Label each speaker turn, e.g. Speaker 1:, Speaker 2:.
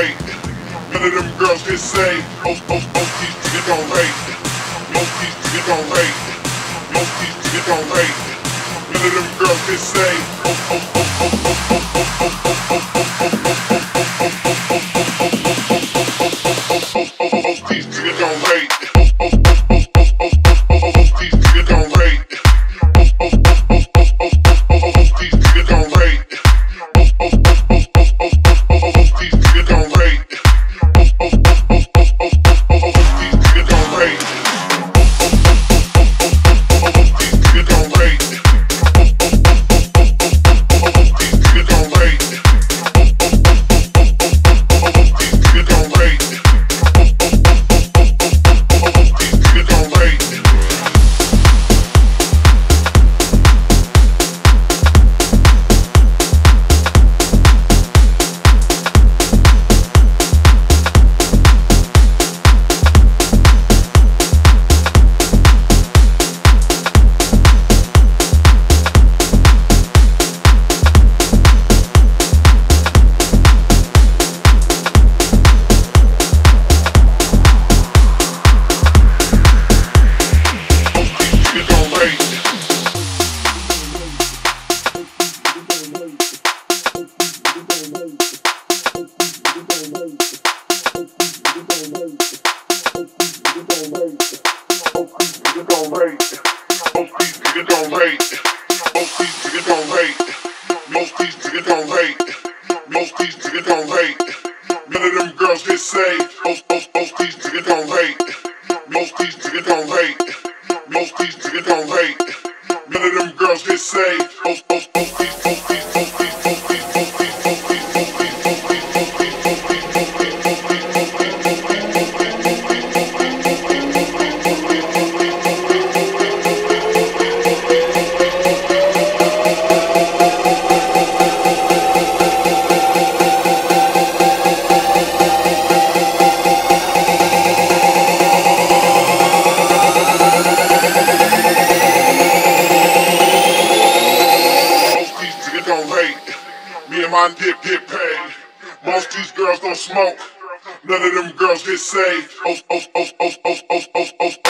Speaker 1: rate. None of them girls get saved. Most these niggas don't rate. Most these niggas don't rate. Most these niggas don't rate. None of them girls get saved. Most these niggas don't rate. Most these niggas don't rate. None of them girls get saved. Most these niggas don't rate. Most these niggas don't rate. Most these niggas don't rate. None of them girls get saved. Most these me and my dip get paid. Most these girls don't smoke. None of them girls get saved.